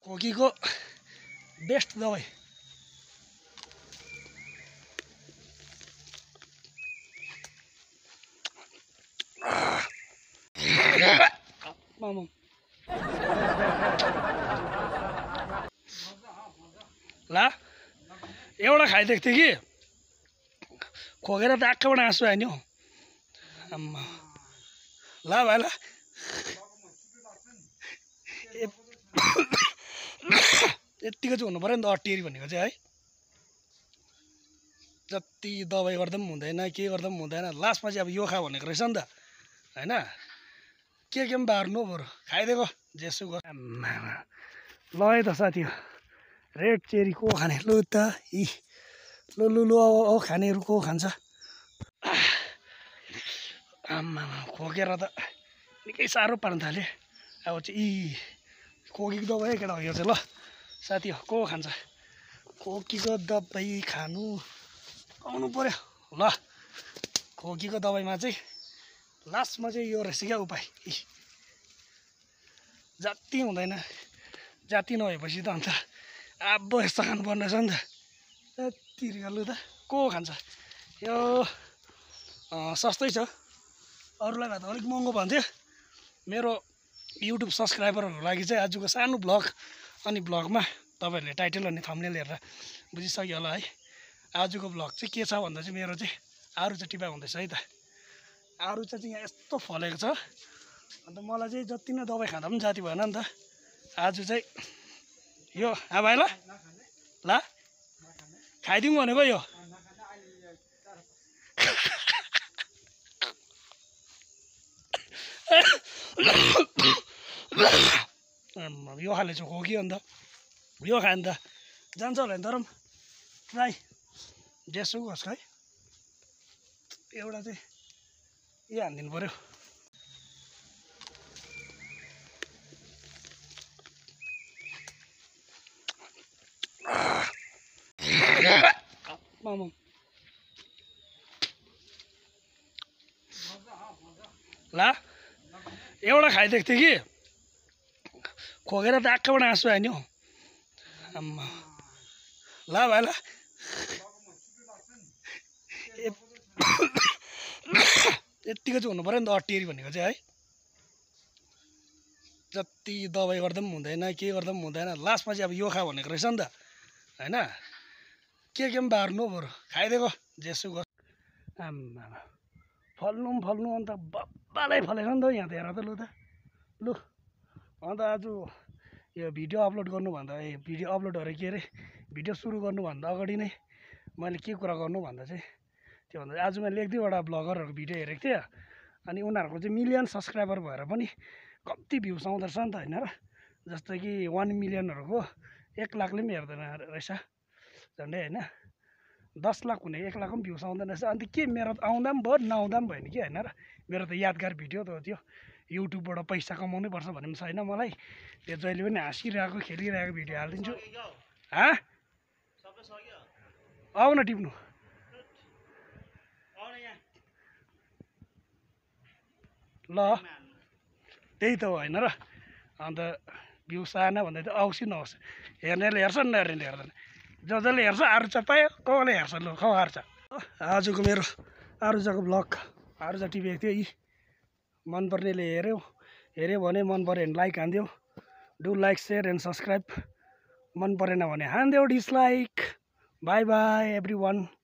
खोकीको best दबाई। ला एउटा खाइदिएको थिएँ कि खोकेर त आँखाबाट आँसु आयो नि हौ। आम्मा ला भाइ ला यत्तिको चाहिँ हुनु पऱ्यो नि त अटेरी भनेको चाहिँ है। जति दबाई गर्दा पनि हुँदैन के गर्दा पनि हुँदैन लास्टमा चाहिँ अब यो खा भनेको रहेछ नि त होइन। के पनि बार्नु हो बरु खाइदिएको जेसु गर। ल है त साथी रेड चेरी को खाने लु त इ लु लु लु औ खानेहरू को खान्छ। आम्मा खोकेर त निकै साह्रो पार्न थाल्यो। अब चाहिँ इ खोकीको दबाई केटा हो यो चाहिँ। ल साथी हो को खान्छ खोकीको दबाई खानु आउनु पर्यो। ल खोकीको दबाईमा चाहिँ लास्टमा चाहिँ यो रहेछ क्या उपाय। जाति हुँदैन जाति नभएपछि त अन्त अब यस्तो खानुपर्ने रहेछ नि त। यति लु त को खान्छ यो सस्तै छ। अरूलाई भए त अलिक महँगो भन्थ्यो। मेरो युट्युब सब्सक्राइबरहरूको लागि चाहिँ आजको सानो भ्लग। अनि भ्लगमा तपाईँहरूले टाइटल अनि थम्बनेल हेरेर बुझिसक्यो होला है। आजको भ्लग चाहिँ के छ भन्दा चाहिँ मेरो चाहिँ आरुचा टिपा हुँदैछ है त। आरुचा चाहिँ यहाँ यस्तो फलेको छ। अन्त मलाई चाहिँ जति नै दबाई खाँदा पनि जाति भएन नि त। आज चाहिँ यो भाइ ल ला खाइदिउँ भनेको यो। यो खाले चाहिँ खोकी अन्त यो खायो नि त जान्छ होला नि तर पनि ट्राई जेसु होस् है। एउटा चाहिँ यो हानिदिनु पऱ्यो। ला एउटा खाइदिएको थिएँ कि खोकेर त आँखाबाट आँसु आयो नि हौ। आम्मा ला भाइ ला यत्तिको चाहिँ हुनु पऱ्यो नि त अटेरी भनेको चाहिँ है। जति दबाई गर्दा पनि हुँदैन के गर्दा पनि हुँदैन लास्टमा चाहिँ अब यो खा भनेको रहेछ नि त होइन। के पनि बार्नु हो बरु खाइदिएको जेसु गर। आम्मा फल्नु फल्नु अन्त बब्बालै फलेको नि त यहाँ त हेर त लु त लु। अन्त आज यो भिडियो अपलोड गर्नुभन्दा भिडियो अपलोड अरे के अरे भिडियो सुरु गर्नुभन्दा अगाडि नै मैले के कुरा गर्नु भन्दा चाहिँ त्यो भन्दा आज मैले एक दुईवटा ब्लगरहरूको भिडियो हेरेको थिएँ। अनि उनीहरूको चाहिँ मिलियन सब्सक्राइबर भएर पनि कम्ती भ्युज आउँदो रहेछ नि त होइन र। जस्तै कि 1 मिलियनहरूको 1 लाखले पनि हेर्दैन रहेछ झन्डै होइन। 10 लाख हुने 1 लाख पनि भ्युज आउँदैन रहेछ। अन्त के मेरो आउँदा पनि भयो नआउँदा पनि भयो नि कि होइन र। मेरो त यादगार भिडियो त हो त्यो। युट्युबबाट पैसा कमाउनै पर्छ भन्ने पनि छैन मलाई। त्यो जहिले पनि हाँसिरहेको खेलिरहेको भिडियो हालिदिन्छु। आउन टिप्नु ल त्यही त हो होइन र। अन्त भ्युज आएन भन्दा त आओस् कि नहोस् हेर्नेले हेर्छ नहेर्नेले हेर्दैन। जसले हेर्छ आरुचा पायो कसले हेर्छ लु खाऊ आरुचा। आजको मेरो आरुचाको भ्लग आरुचा टिपेको थियो। यी मनपर्नेले हेऱ्यो भने मन पऱ्यो भने लाइक हानिदेऊ। Do like share and subscribe. मन परेन भने हानिदेऊ dislike. Bye bye every one.